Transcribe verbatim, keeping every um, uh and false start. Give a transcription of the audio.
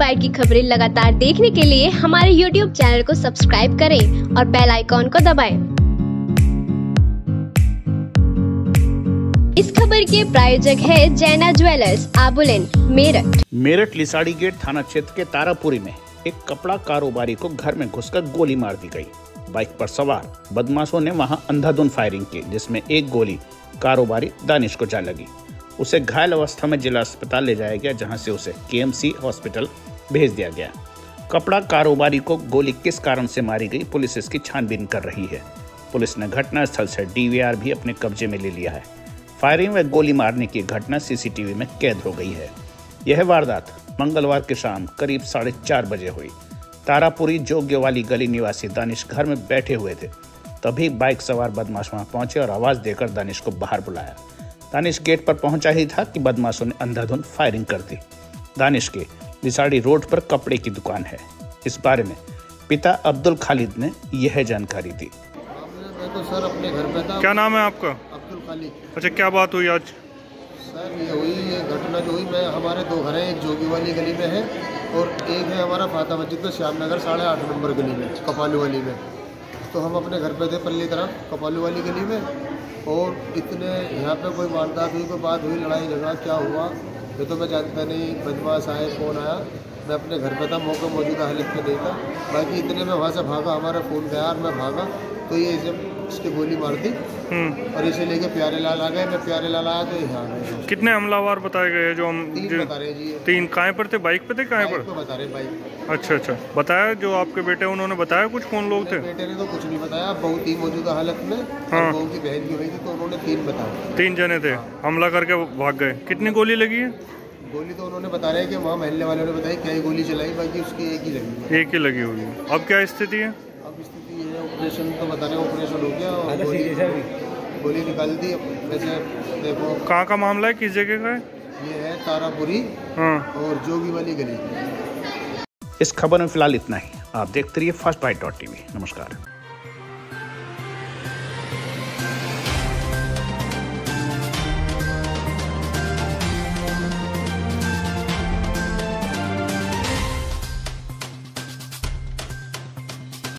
Bite की खबरें लगातार देखने के लिए हमारे यूट्यूब चैनल को सब्सक्राइब करें और बेल आइकॉन को दबाएं। इस खबर के प्रायोजक है जैना ज्वेलर्स, आबुलेन, मेरठ। मेरठ लिसाड़ी गेट थाना क्षेत्र के तारापुरी में एक कपड़ा कारोबारी को घर में घुसकर गोली मार दी गई। बाइक पर सवार बदमाशों ने वहां अंधाधुंध फायरिंग की, जिसमें एक गोली कारोबारी दानिश को जा लगी। उसे घायल अवस्था में जिला अस्पताल ले जाया गया, जहां से उसे केएमसी हॉस्पिटल भेज दिया गया। कपड़ा कारोबारी को गोली किस कारण से मारी गई, पुलिस इसकी छानबीन कर रही है। पुलिस ने घटनास्थल से डीवीआर भी अपने कब्जे में ले लिया है। फायरिंग व गोली मारने की घटना सीसीटीवी में कैद हो गई है। यह वारदात मंगलवार की शाम करीब साढ़े चार बजे हुई। तारापुरी जोग्य वाली गली निवासी दानिश घर में बैठे हुए थे, तभी बाइक सवार बदमाश वहां पहुंचे और आवाज देकर दानिश को बाहर बुलाया। दानिश गेट पर पहुंचा ही था कि बदमाशों ने अंधाधुंध फायरिंग कर दी। दानिश के लिसाड़ी रोड पर कपड़े की दुकान है। इस बारे में पिता अब्दुल खालिद ने यह जानकारी दी। मैं तो सर अपने घर पे था। क्या नाम है आपका? अब्दुल खालिद। अच्छा, क्या बात हुई आज? सर ये हुई ये घटना जो हुई, मैं हमारे दो घर हैं, एक जोगी वाली गली में है और एक है हमारा फाता मस्जिद में श्याम नगर साढ़े आठ नंबर गली में, कपालू वाली में। तो हम अपने घर पे थे पल्ली तरफ कपालू वाली गली में, और इतने यहाँ पे कोई वारदात हुई, कोई बात हुई, लड़ाई झगड़ा क्या हुआ ये तो मैं जानता नहीं। बदमाश आए, कौन आया, मैं अपने घर पे था, मौका मौजूदा हालत में नहीं था। बाकी इतने में वहाँ से भागा, हमारा फ़ोन गया और मैं भागा तो ये इसे इसकी गोली मार दी और इसे लेके प्यारे लाल आ गए। मैं प्यारे लाल आया तो यहाँ आ गए। कितने हमलावर बताए गए? जो हम तीन बता रहे जी। तीन कहाँ पर थे? बाइक पे थे? कहाँ पर बता रहे? बाइक। अच्छा अच्छा, बताया जो आपके बेटे उन्होंने बताया कुछ कौन लोग थे? बेटे ने तो कुछ नहीं बताया, बहू थी मौजूदा हालत में। हाँ। बहू की बहन भी हुई थी तो उन्होंने तीन बताया। तीन जने थे, हमला करके भाग गए। कितनी गोली लगी है? गोली तो उन्होंने बता रहे कि वहाँ महल्ले वालों ने बताया क्या गोली चलाई, बाकी उसकी एक ही लगी। एक ही लगी हुई है। अब क्या स्थिति है? अब स्थिति ये है, ऑपरेशन तो बता रहे ऑपरेशन हो गया और गोली, गोली निकाल दी। वैसे देखो कहाँ का मामला है, किस जगह का है? ये है तारापुरी हाँ। और जोगी वाली गली। इस खबर में फिलहाल इतना ही। आप देखते रहिए फर्स्ट बाइट डॉट टीवी। नमस्कार।